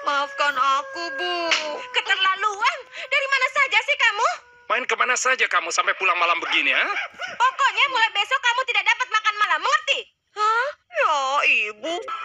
Maafkan aku, Bu. Keterlaluan. Dari mana saja sih kamu? Main kemana saja kamu sampai pulang malam begini, ha? Pokoknya mulai besok kamu tidak dapat makan malam, mengerti? Hah? Ya, Ibu.